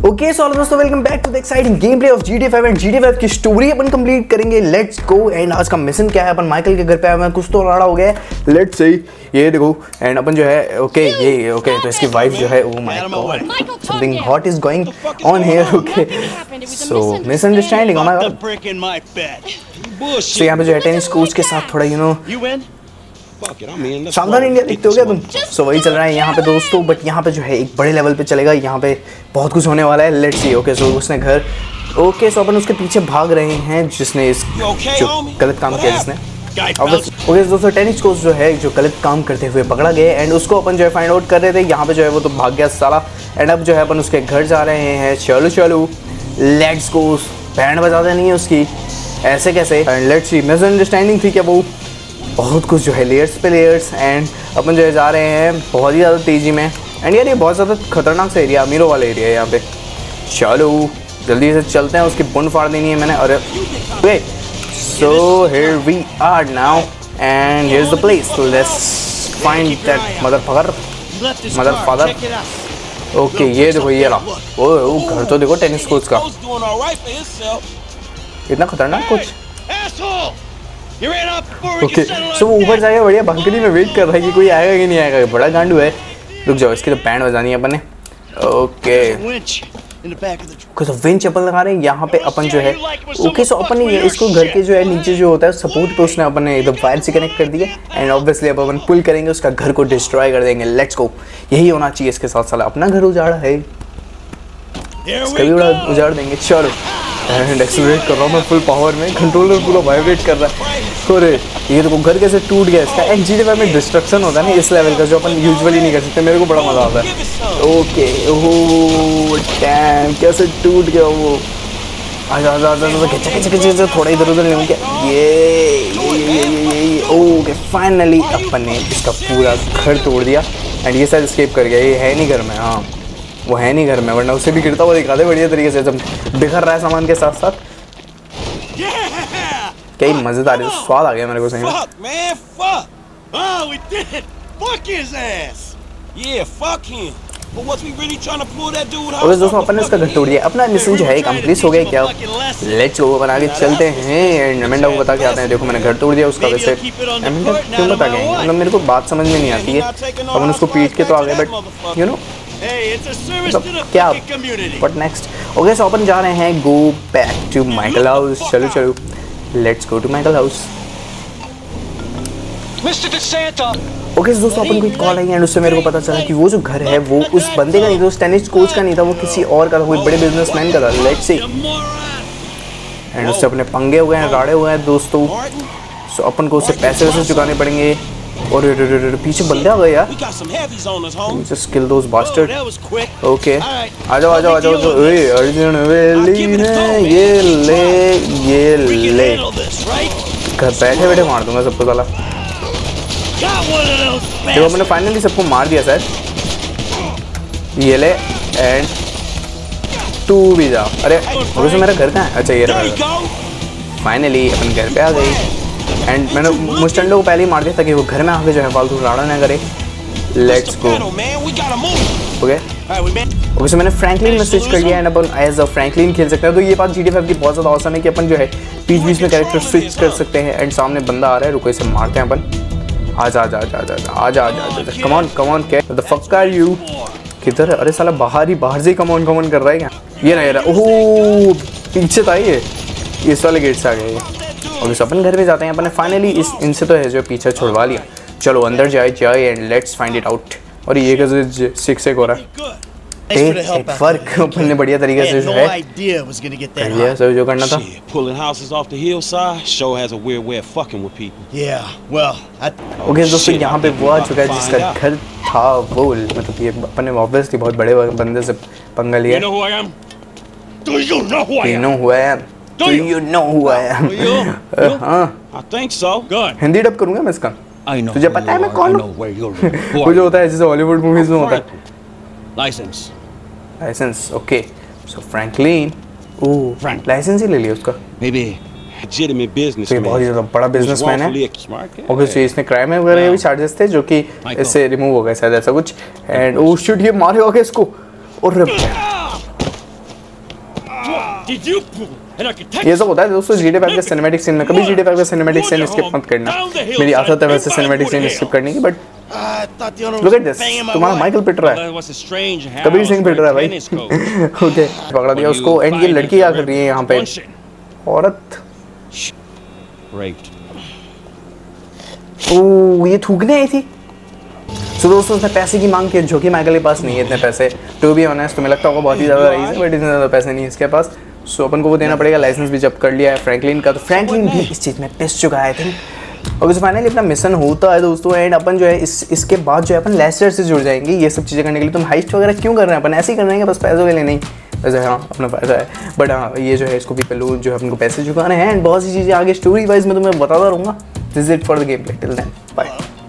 Okay so दोस्तों welcome back to the exciting game play of GTA 5 and GTA 5 की story अपन complete करेंगे। Let's go. And आज का मिशन क्या है, अपन माइकल के घर पे आए हुए हैं, कुछ तो राड़ा हो गया है। लेट्स सी, ये देखो। एंड अपन जो है तो इसकी वाइफ जो है, oh my god, something hot is going on here. Okay so misunderstanding, oh my god. So यहाँ पे जो है टेनिस कोच के साथ थोड़ा शानदार इंडिया देखते हो क्या तुम। सो वही चल रहा है यहाँ पे दोस्तों, बट यहाँ पे जो है एक बड़े लेवल पे चलेगा, यहाँ पे बहुत कुछ होने वाला है। Let's see. ओके सो उसने घर, ओके सो अपन उसके पीछे भाग रहे हैं जिसने इस जो गलत काम किया जिसने। ओके दोस्तों टेनिस कोच जो है जो गलत काम करते हुए पकड़ा गया एंड उसको अपन जो है फाइंड आउट कर रहे थे। यहाँ पे जो है वो तो भाग गया साला। एंड अब जो है अपन उसके घर जा रहे हैं। चलो चलो लेट्स गो। बैंड बजाते नहीं है उसकी, ऐसे कैसे। एंड लेट्स सी, मिसअंडरस्टैंडिंग थी क्या वो, बहुत कुछ जो है लेयर्स पे लेयर्स। एंड अपन जो है जा रहे हैं बहुत ही ज़्यादा तेज़ी में। एंड यार ये बहुत ज़्यादा खतरनाक सा एरिया, अमीरों वाला एरिया है यहाँ पे। चलो जल्दी से चलते हैं, उसकी बुन फाड़ देनी है मैंने। अरे okay so here we are now and here is the place, let's find that mother father. Okay ये देखो ये रहा। ओ घर तो देखो टेनिस कोच का, इतना खतरनाक कुछ। ओके सो वो ऊपर जाएगा, बढ़िया बालकनी में वेट कर रहा है कि कोई आएगा कि नहीं आएगा। बड़ा गांडू है। रुक जाओ, इसकी तो बैंड बजानी है अपन ने। ओके तो विंच अपन लगा रहे हैं यहाँ पे अपन जो है। ओके सो अपन ने इसको घर के जो है नीचे जो होता है सपोर्ट पे उसने अपन ने एकदम वायर से कनेक्ट कर दिया। एंड ऑब्वियसली अब अपन पुल करेंगे, उसका घर को डिस्ट्रॉय कर देंगे। Let's go. यही होना चाहिए इसके साथ। साला अपना घर उजाड़ा है, इसका भी उजाड़ देंगे। चलो एंड एक्सीलरेट कर रहा हूँ मैं फुल पावर में, कंट्रोलर पूरा वाइब्रेट कर रहा है। अरे ये देखो घर कैसे टूट गया इसका। एंड GTA 5 में डिस्ट्रक्शन होता है ना इस लेवल का, जो अपन यूजुअली नहीं कर सकते। मेरे को बड़ा मजा आता है। ओके ओह डैम, कैसे टूट गया वो। आजा आजा आजा खिंचा थोड़ा इधर उधर नहीं क्या। ये ओके फाइनली अपन ने इसका पूरा घर तोड़ दिया। एंड ये शायद एस्केप कर गया, ये है नहीं घर में। हाँ वो है नहीं घर में, वरना उसे भी गिरता हुआ दिखा दे बढ़िया तरीके से। जब बिखर रहा है सामान के साथ साथ, कई मजेदार स्वाद आ गया मेरे को सही में। और दोस्तों अपन ने इसका घर तोड़ दिया, अपना मिशन जो है कंप्लीट हो गया क्या। लेट्स गो, अपन आगे चलते हैं। एंड अमेंडा को बता के आते हैं। देखो मैंने घर तोड़ दिया उसका। वैसे अमेंडा क्यों बता गए, मतलब मेरे को बात समझ में नहीं आती है। अपन उसको पीट के तो आ गए, बट यू नो क्या बट नेक्स्ट। ओके सो अपन जा रहे हैं go back to Michael house. चलो चलो let's go to Michael house. Okay दोस्तों अपन को एक कॉल आई एंड उससे मेरे को पता चला कि वो जो घर है वो उस बंदे का नहीं था, उस टेनिस कोच का नहीं था, वो किसी और का था, कोई बड़े बिजनेसमैन का था। Let's see. एंड उससे अपने पंगे हुए हैं, राड़े हुए हैं दोस्तों। सो अपन को उससे पैसे वैसे चुकाने पड़ेंगे। और पीछे बंदे आ गए यार, just kill those bastard। Okay आ जाओ आ जाओ आ जाओ। अर्जुन वेली ने ये ले घर बैठे बैठे मार दूंगा सबको साला। देखो मैंने फाइनली सबको मार दिया शायद। ये ले एंड तू भी जा। अरे वैसे मेरा घर कहाँ है। अच्छा ये रहा। फाइनली अपन घर पे आ गई। एंड मैंने मुस्टैंडो को पहले ही मार दिया ताकि वो घर में आके जो है फालतू राड़ा ना करे। Let's go. Okay okay so मैंने फ्रैंकलिन में स्विच कर लिया एंड अपन एज अ फ्रैंकलिन खेल सकते हैं। तो ये बात GTA 5 की बहुत ज़्यादा औसम है कि अपन जो है बीच बीच में कैरेक्टर स्विच कर सकते हैं। एंड सामने बंदा आ रहा है, रुको इसे मारते हैं अपन। आजा आजा आजा आजा आजा आजा come on cat the fuck are you. किधर है। अरे साला बाहर से ही कम ऑन कर रहा है क्या। ये रहा ओह पीछे था ये, इस वाले गेट से आ गया। और इस अपन घर में जाते हैं। अपन ने फाइनली इनसे तो है जो पीछे छुड़वा लिया। चलो अंदर जाए and let's find it out. और ये कैसे सिक्स हो रहा है। एक फर्क अपन ने बढ़िया तरीके से जो है कर लिया सब जो करना था। ओके दोस्तों यहाँ पे वो आ चुका है जिसका घर था वो, मतलब ये अपन ने ऑब्वियसली बहुत बड़े बंदे से पंगा लिया। Do you know who I am? हाँ I think so. Good. Hindi dub करूँगा मैं इसका। तुझे पता है मैं कौन हूँ। वो जो होता है जैसे हॉलीवुड मूवीज में होता है। License okay so Franklin. Oh license ही ले लिया उसका। Maybe legitimate business. तो ये बहुत ज़्यादा बड़ा बिजनेसमैन है। ओके सो इसने क्राइम वगैरह भी चार्जेस थे जो कि इससे रिमूव हो गए शायद ऐसा कुछ। एंड ओह शिट ये मारेगा इसको। और Did you pull an architect? ये सब होता है दोस्तों GTA 5 के सिनेमैटिक सीन में। कभी GTA 5 का सिनेमैटिक सीन स्किप मत करना। मेरी आदत है वैसे सिनेमैटिक सीन स्किप करने की, बट लुक एट दिस, तुम्हारा माइकल पिट रहा है, कबीर सिंह पिट रहा है भाई। ओके, पकड़ा दिया उसको। एंड ये लड़की क्या कर रही है यहाँ पे? औरत। ओह, ये थूकने आई थी। तो दोस्तों उसने पैसे की मांग की, जो कि माइकल के पास नहीं है इतने पैसे। टू बी ऑनेस्ट तुम्हें लगता होगा बहुत ही ज़्यादा रईस है, बट इतने ज़्यादा पैसे नहीं है इसके पास। सो अपन को वो देना पड़ेगा। लाइसेंस भी जब्त कर लिया है फ्रैंकलिन का, तो फ्रैंकलिन भी इस चीज़ में पिस चुका है आई थिंक। और फाइनली अपना मिशन होता है दोस्तों। एंड अपन जो है इसके बाद जो है अपन लेस्टर से जुड़ जाएंगे ये सब चीज़ें करने के लिए। तुम हाइस्ट वगैरह क्यों कर रहे हैं? अपन ऐसे ही कर रहे हैं बस पैसों के लिए नहीं। वैसे हाँ अपना पैसा है, बट हाँ ये जो है इसको भी पहलू जो है अपन को पैसे चुकाने हैं। एंड बहुत सी चीज़ें आगे स्टोरी वाइज में तुम्हें बताता रहूँगा। This is it for the game play, till then bye.